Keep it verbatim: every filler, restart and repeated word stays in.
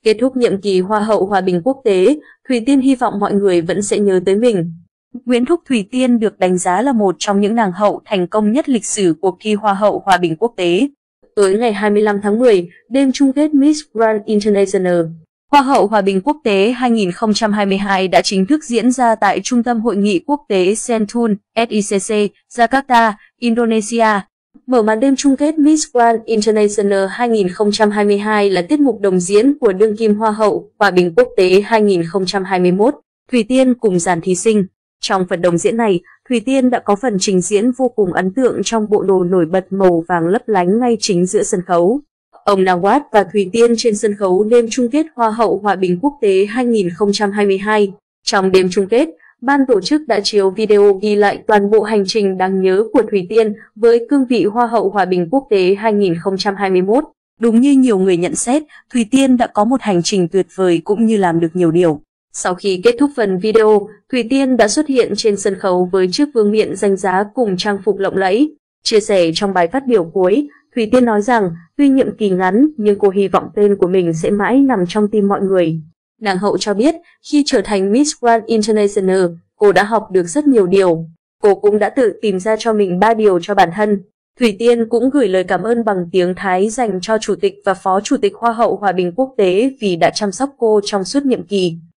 Kết thúc nhiệm kỳ Hoa hậu Hòa bình quốc tế, Thùy Tiên hy vọng mọi người vẫn sẽ nhớ tới mình. Nguyễn Thúc Thùy Tiên được đánh giá là một trong những nàng hậu thành công nhất lịch sử cuộc thi Hoa hậu Hòa bình quốc tế. Tới ngày hai mươi lăm tháng mười, đêm chung kết Miss Grand International, Hoa hậu Hòa bình quốc tế hai nghìn không trăm hai mươi hai đã chính thức diễn ra tại Trung tâm Hội nghị Quốc tế Sentul, S I C C, Jakarta, Indonesia. Mở màn đêm chung kết Miss Grand International hai nghìn không trăm hai mươi hai là tiết mục đồng diễn của đương kim Hoa hậu Hòa bình quốc tế hai nghìn không trăm hai mươi mốt, Thùy Tiên cùng dàn thí sinh. Trong phần đồng diễn này, Thùy Tiên đã có phần trình diễn vô cùng ấn tượng trong bộ đồ nổi bật màu vàng lấp lánh ngay chính giữa sân khấu. Ông Nawat và Thùy Tiên trên sân khấu đêm chung kết Hoa hậu Hòa bình quốc tế hai nghìn không trăm hai mươi hai. Trong đêm chung kết, ban tổ chức đã chiếu video ghi lại toàn bộ hành trình đáng nhớ của Thùy Tiên với cương vị Hoa hậu Hòa bình quốc tế hai nghìn không trăm hai mươi mốt. Đúng như nhiều người nhận xét, Thùy Tiên đã có một hành trình tuyệt vời cũng như làm được nhiều điều. Sau khi kết thúc phần video, Thùy Tiên đã xuất hiện trên sân khấu với chiếc vương miện danh giá cùng trang phục lộng lẫy. Chia sẻ trong bài phát biểu cuối, Thùy Tiên nói rằng tuy nhiệm kỳ ngắn nhưng cô hy vọng tên của mình sẽ mãi nằm trong tim mọi người. Nàng hậu cho biết khi trở thành Miss Grand International, cô đã học được rất nhiều điều. Cô cũng đã tự tìm ra cho mình ba điều cho bản thân. Thùy Tiên cũng gửi lời cảm ơn bằng tiếng Thái dành cho Chủ tịch và Phó Chủ tịch Hoa hậu Hòa bình quốc tế vì đã chăm sóc cô trong suốt nhiệm kỳ.